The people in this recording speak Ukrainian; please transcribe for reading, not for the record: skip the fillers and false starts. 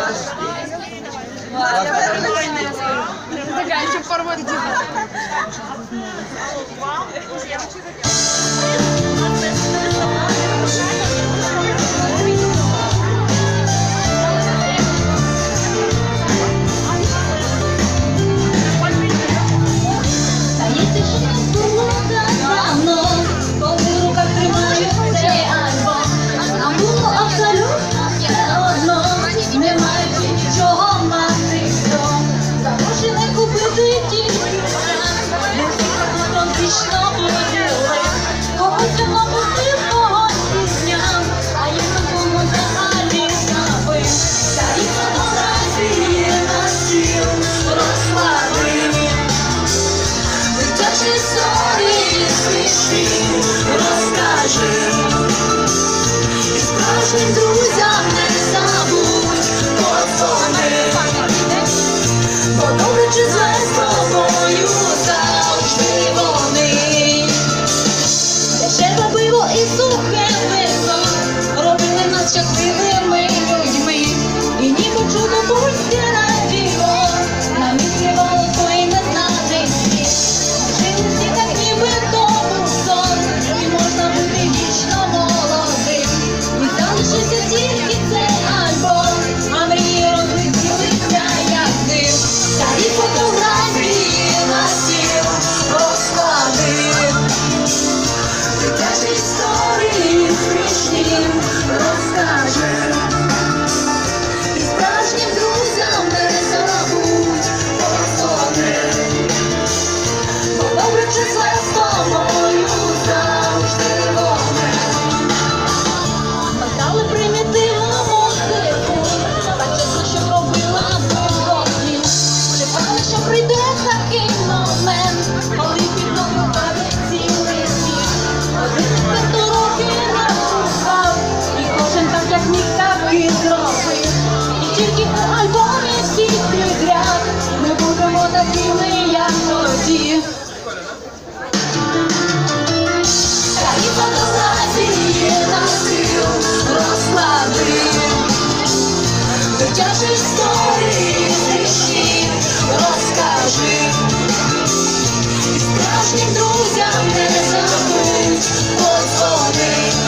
Такая еще форма друзям не забудь подзвони, бо добре чи зле з тобою завжди вони. Дешеве пиво і сухе вино робили нас щасливими людьми, і ніби чудо польське радіо нам відкривало той незнаний світ. Жили всі так ніби то був сон, і можна бути вічно молодим. Залишився тільки цей альбом, а мрії розлетілися як дим. Старі фотографії на стіл розклади, дитячі історії смішні розкажи. І справжнім друзям не забудь подзвони, бо добре чи зле з тобою завжди вони. Дали примітивну музику, так чесно, що робила дорослі. Чекали, що прийде такий момент, коли під ноги паде цілий світ. Один з років написав, і кожен так, як міг, так і зробив. І тільки у альбомі всі підряд ми будемо такими, як тоді. Старі фотографії на стіл розклади, дитячі історії смішні розкажи. І справжнім друзям не забудь подзвони,